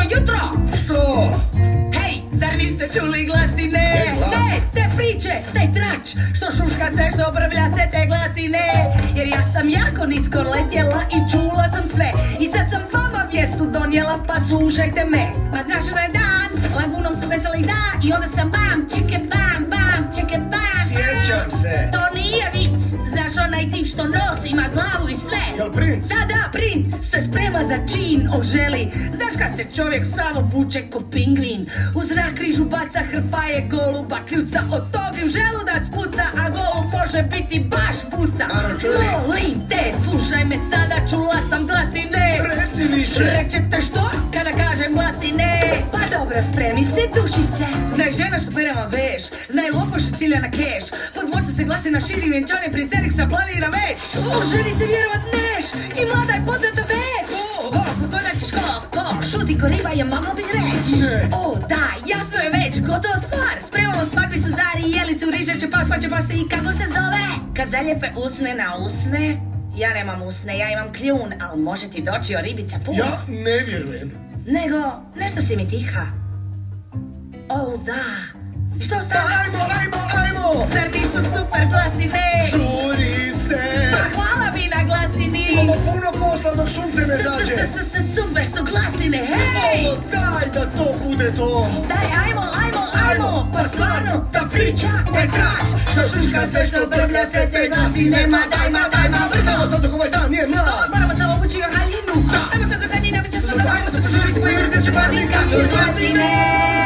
jutro! Što? Hej, zar niste čuli glasine? Ne, te priče, taj trač, što šuška se, što brvlja se te glasine. Jer ja sam jako nisko letjela i čula sam sve. I sad sam vama vjestu donijela, pa slušajte me. Pa znaš onaj dan, lagunom sam veseli dan. I onda sam bam, čeke bam, bam, čeke bam. Sjećam se. To nije vic, znaš onaj tip što nosi, ima glavu i sve. Jel princ? Da, princ se sprema za čin, oželi. Znaš kad se čovjek samo buče ko pingvin. U zrak križu baca hrpaje goluba kljuca. Od tog im želudac puca, a golub može biti baš buca. Molim te, slušaj me sada, čula sam glasine. Reci više. Rećete što kada kažem glasine? Pa dobro, spremi se dušice. Znaj žena što pere vam veš, znaj lopoša cilja na keš. Pod dvorca se glasina širi, vjenčanim princenik se planira već. O ženi se vjerovat neš i mlada je poznata već. Ko naćiš ko, šuti ko riba je moglo bi reći. O da, jasno je već, gotova stvar. Spremamo smakvicu, zari, jelicu, rižeće, pas, pa će pasti i kako se zove? Kad zaljepe usne na usne, ja nemam usne, ja imam kljun, ali može ti doći o ribica pun. Ja ne vjerujem. Nego, nešto si mi tiha. O da, što sad? Ajmo! Zar nisu super glasine? Žuri se! Pa hvala mi na glasini! Imamo puno posla dok sunce ne zađe! Super su glasine, hej! O, daj da to bude to! Daj, ajmo! Pa stvarno, ta priča, taj trač! Što šuška se, što brvlja se, te glasine, ma dajma, brzo! Sad dok ovaj dan nije mlad! Moramo samo ući o haljinu! Ajmo sad do zadnjina večer, ajmo se požuriti, pa jurite će parnika, to glasine!